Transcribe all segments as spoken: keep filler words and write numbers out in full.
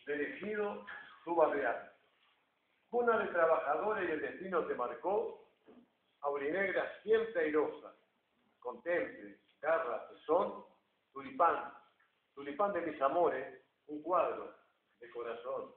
elegido tu barrial. Cuna de trabajadores y el destino te marcó, aurinegra siempre airosa, contemple, garra, son, tulipán, tulipán de mis amores, un cuadro de corazón.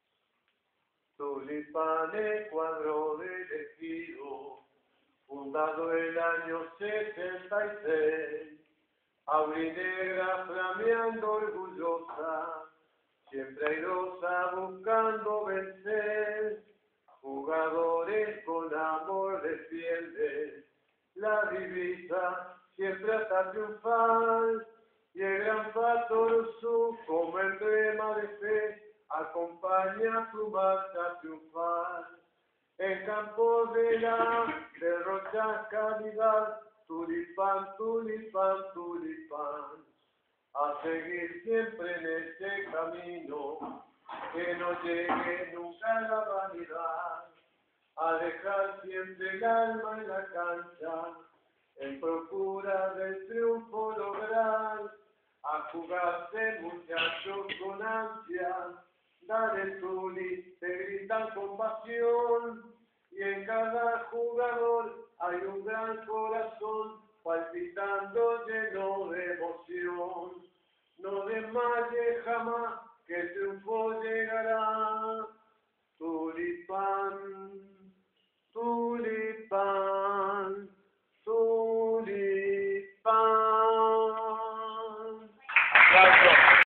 Tulipán es cuadro de elegido, fundado el año sesenta y seis, aurinegra flameando orgullosa, siempre airosa buscando vencer, jugadores con amor defienden la divisa siempre hasta triunfar, y el gran pato su como emblema de fe acompaña su marcha triunfar. En campo de la derrocha calidad, tulipán, tulipán, tulipán, a seguir siempre en este camino, que no llegue nunca la vanidad, a dejar siempre el alma en la cancha, en procura del triunfo lograr, a jugarse muchachos con ansia, dar el tuli, te gritan con pasión, y en cada jugador hay un gran corazón, palpitando lleno de emoción. No desmayes jamás, que el triunfo llegará.